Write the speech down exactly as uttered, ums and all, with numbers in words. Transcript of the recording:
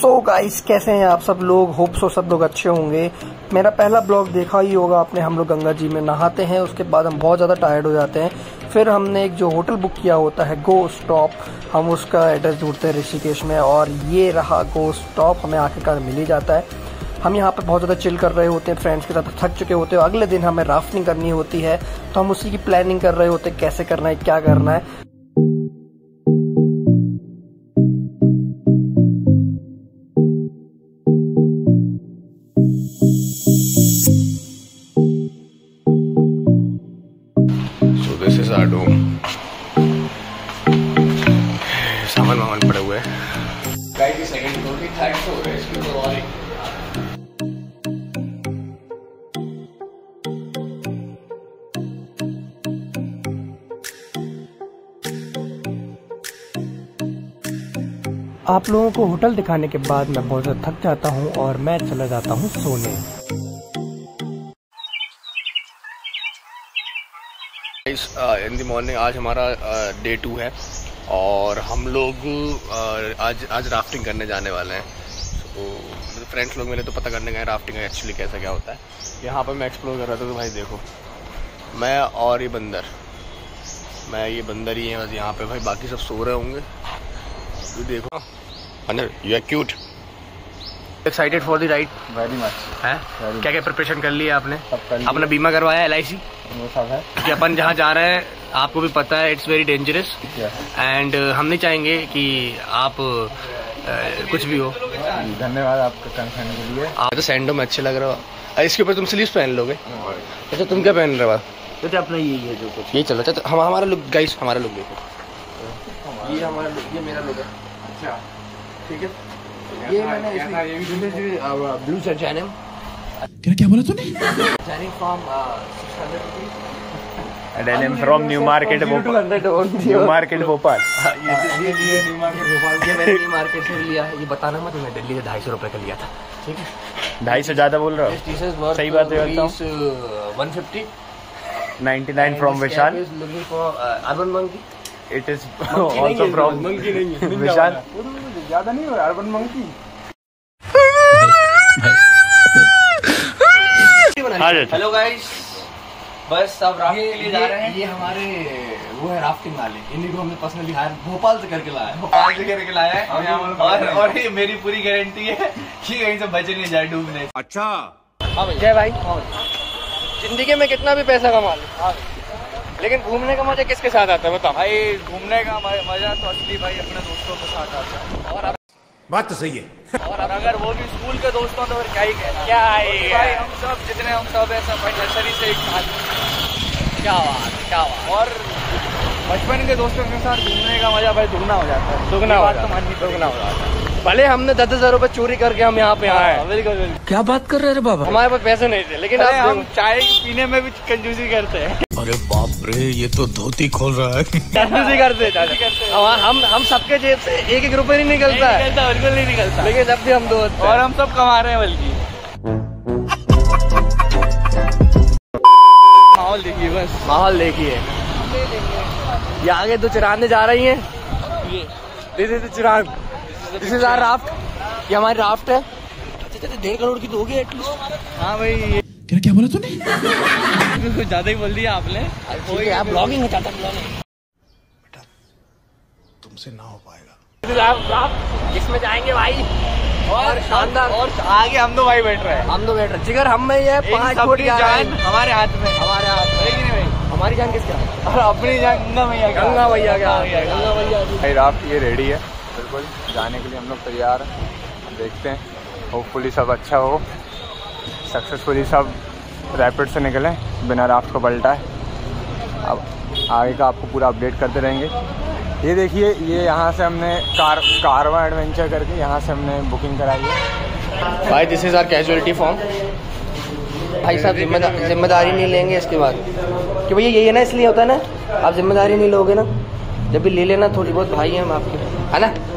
So guys, कैसे हैं आप सब लोग? होप सो सब लोग अच्छे होंगे। मेरा पहला ब्लॉग देखा ही होगा आपने। हम लोग गंगा जी में नहाते हैं, उसके बाद हम बहुत ज़्यादा टायर्ड हो जाते हैं। फिर हमने एक जो होटल बुक किया होता है गो स्टॉप, हम उसका एड्रेस ढूंढते हैं ऋषिकेश में, और ये रहा गो स्टॉप। हमें आखिरकार मिल ही जाता है। हम यहाँ पे बहुत ज़्यादा चिल कर रहे होते हैं, फ्रेंड्स के साथ थक चुके होते हैं। अगले दिन हमें राफ्टिंग करनी होती है, तो हम उसी की प्लानिंग कर रहे होते हैं, कैसे करना है, क्या करना है। This is our dome. सामान वामान पड़े हुए हैं। गाइस की सेकंड फ्लोर की थर्ड फ्लोर है, इसमें तो और आप लोगों को होटल दिखाने के बाद मैं बहुत ज़्यादा थक जाता हूँ और मैं चला जाता हूँ सोने। इन द मॉर्निंग आज हमारा डे टू है और हम लोग uh, आज आज राफ्टिंग करने जाने वाले हैं। तो फ्रेंड्स लोग मेरे तो पता करने गए राफ्टिंग एक्चुअली कैसा क्या होता है। यहाँ पर मैं एक्सप्लोर कर रहा था, तो भाई देखो मैं और ये बंदर मैं ये बंदर ही है बस यहाँ पे। भाई बाकी सब सो रहे होंगे। तो देखो अंदर, you are cute. Excited for the ride? Very much. है क्या क्या प्रिपरेशन कर लिया आपने? अपना बीमा करवाया एल आई सी? वो सब है कि अपन जहाँ जा रहे हैं आपको भी पता है इट्स वेरी डेंजरस एंड हम नहीं चाहेंगे कि आप uh, कुछ भी हो। धन्यवाद आपका कंसर्न के लिए। आप तो सैंडो में अच्छे लग रहे हो। इसके ऊपर तुम स्लीव्स पहन लोगे? अच्छा तुम क्या पहन रहे हो? तो अपना यही है जो कुछ ये चलो। अच्छा हम हमारा लुक गाइस, हमारा लुक देखो। ये हमारा लुक, ये मेरा लुक है। अच्छा ठीक है। ये मैंने ब्लू शर्ट डेनिम। क्या क्या बोला तूने? Denim from six hundred rupees. Denim from new market Bhopal. New market Bhopal. ये न्यू मार्केट भोपाल ये मैंने न्यू मार्केट से लिया है। ये बताना मत, मैं दिल्ली से ढाई सौ रुपए का लिया था। ठीक है, ढाई सौ ज्यादा बोल रहा हूँ। सही बात है। One fifty ninety nine from Vishal. Urban Monkey. It is also from monkey नहीं विशाल। ज्यादा नहीं हो रहा अर्बन मंकी। हेलो गाइस, बस अब राफ्टिंग के लिए जा रहे हैं। ये हमारे वो है राफ्टिंग वाले, इन्हीं को हमने पर्सनली हायर भोपाल से करके लाया है। भोपाल से करके लाया है और और ये मेरी पूरी गारंटी है कि कहीं से बचे नहीं जाए डूबने। अच्छा हाँ भाई। जय भाई। जिंदगी में कितना भी पैसा कमा लो, लेकिन घूमने का मजा किसके साथ आता है बताओ? भाई घूमने का मजा तो असली भाई अपने दोस्तों के साथ आता है। और बात तो सही है। और अगर वो भी स्कूल के दोस्तों तो फिर क्या ही कहना। क्या है भाई, हम सब जितने हम सब है सब भाई नर्सरी से एक साथ। क्या बात क्या बात। और बचपन के दोस्तों के साथ घूमने का मजा भाई दुगना हो जाता है। दुगना हो जाता है, दुगना हो जाता है। भले हमने दस हजार रुपए चोरी करके हम यहाँ पे आए। बिल्कुल बिल्कुल। क्या बात कर रहे रे बाबा? हमारे पास पैसे नहीं थे, लेकिन अब हम चाय पीने में भी कंजूसी करते हैं। अरे बाप रे, ये तो धोती खोल रहा है। कंजूसी करते हैं हम हम सबके जेब से एक एक रुपए नहीं निकलता है। बिल्कुल नहीं निकलता, लेकिन जब भी हम दोस्त और हम सब कमा रहे हैं। बल्कि माहौल देखिए, बस माहौल देखिए। ये आगे दो चिरांदे जा रही हैं। दिस इज चिरांद, दिस इज आवर राफ्ट। ये हमारी राफ्ट है। डेढ़ करोड़ की तो होगी एटलीस्ट। हाँ भाई। क्या क्या बोला तूने? कुछ ज्यादा ही बोल दिया आपने। आप ब्लॉगिंग चाहता ब्लॉगिंग बेटा तुमसे ना हो पाएगा। आप इसमें जाएंगे भाई और शानदार। और आगे हम दो भाई बैठ रहे हैं। हम दो बैठ रहे हैं। जिगर हम में ये पांच फुट की जान हमारे हाथ में। हमारे हाथ में नहीं भाई। हमारी जान किसके हाथ? और अपनी जान गंगा मैया। गंगा मैया क्या? गंगा मैया। भाई राफ्ट ये रेडी है बिल्कुल, जाने के लिए हम लोग तैयार हैं। देखते हैं, होपफुली सब अच्छा हो, सक्सेसफुली सब रैपिड से निकले बिना राफ्ट को पलटा है। अब आगे का आपको पूरा अपडेट करते रहेंगे। ये देखिए, ये यहाँ से हमने कार कारवा एडवेंचर करके यहाँ से हमने बुकिंग कराई है। भाई this is our casualty form. भाई साहब जिम्मेदारी जिम्मेदारी नहीं लेंगे इसके बाद कि भैया यही है ना, इसलिए होता है ना, आप जिम्मेदारी नहीं लोगे ना, जब भी ले लेना थोड़ी बहुत भाई हैं हम आपके, है ना।